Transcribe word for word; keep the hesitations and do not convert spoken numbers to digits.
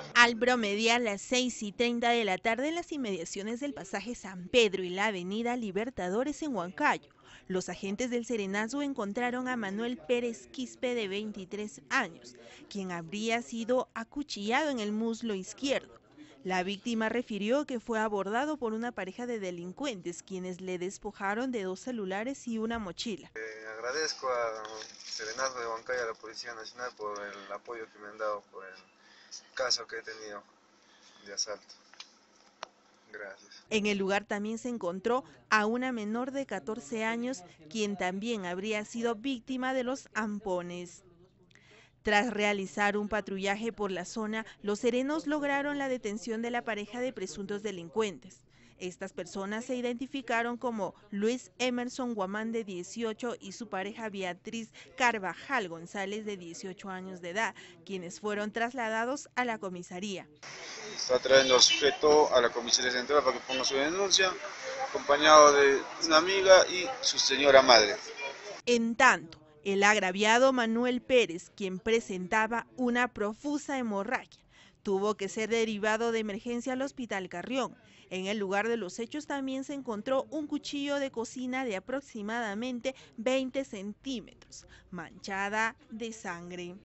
Al promediar las seis y treinta de la tarde en las inmediaciones del pasaje San Pedro y la avenida Libertadores en Huancayo, los agentes del Serenazgo encontraron a Manuel Pérez Quispe, de veintitrés años, quien habría sido acuchillado en el muslo izquierdo. La víctima refirió que fue abordado por una pareja de delincuentes, quienes le despojaron de dos celulares y una mochila. Eh, agradezco a Serenazgo de Huancayo y a la Policía Nacional por el apoyo que me han dado por el caso que he tenido de asalto. Gracias. En el lugar también se encontró a una menor de catorce años, quien también habría sido víctima de los ampones. Tras realizar un patrullaje por la zona, los serenos lograron la detención de la pareja de presuntos delincuentes. Estas personas se identificaron como Luis Emerson Guamán, de dieciocho, y su pareja Beatriz Carvajal González, de dieciocho años de edad, quienes fueron trasladados a la comisaría. Está trayendo al sujeto a la comisaría central para que ponga su denuncia, acompañado de una amiga y su señora madre. En tanto, el agraviado Manuel Pérez, quien presentaba una profusa hemorragia, tuvo que ser derivado de emergencia al Hospital Carrión. En el lugar de los hechos también se encontró un cuchillo de cocina de aproximadamente veinte centímetros, manchada de sangre.